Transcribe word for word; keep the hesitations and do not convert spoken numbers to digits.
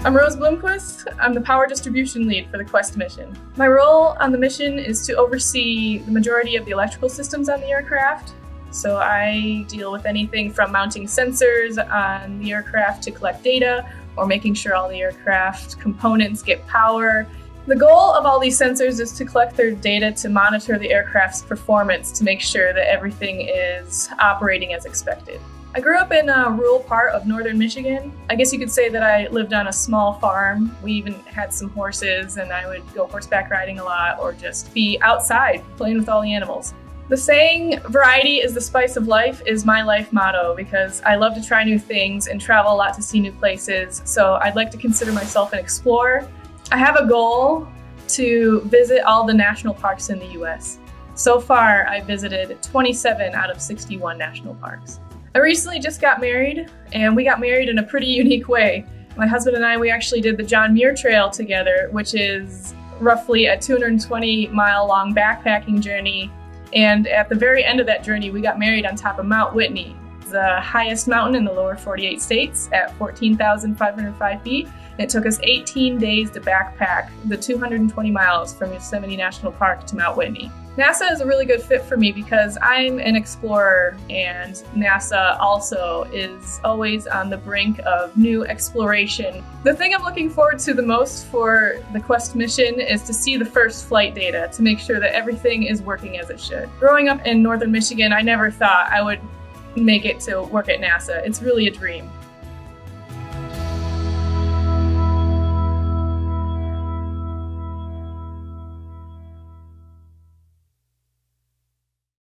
I'm Rose Blomquist. I'm the power distribution lead for the Quesst mission. My role on the mission is to oversee the majority of the electrical systems on the aircraft. So I deal with anything from mounting sensors on the aircraft to collect data, or making sure all the aircraft components get power. The goal of all these sensors is to collect their data to monitor the aircraft's performance to make sure that everything is operating as expected. I grew up in a rural part of northern Michigan. I guess you could say that I lived on a small farm. We even had some horses, and I would go horseback riding a lot or just be outside playing with all the animals. The saying, "Variety is the spice of life," is my life motto because I love to try new things and travel a lot to see new places, so I'd like to consider myself an explorer. I have a goal to visit all the national parks in the U S. So far, I visited twenty-seven out of sixty-one national parks. I recently just got married, and we got married in a pretty unique way. My husband and I, we actually did the John Muir Trail together, which is roughly a two hundred twenty mile long backpacking journey. And at the very end of that journey, we got married on top of Mount Whitney, the highest mountain in the lower forty-eight states at fourteen thousand five hundred five feet. And it took us eighteen days to backpack the two hundred twenty miles from Yosemite National Park to Mount Whitney. NASA is a really good fit for me because I'm an explorer, and NASA also is always on the brink of new exploration. The thing I'm looking forward to the most for the Quesst mission is to see the first flight data to make sure that everything is working as it should. Growing up in northern Michigan, I never thought I would make it to work at NASA. It's really a dream.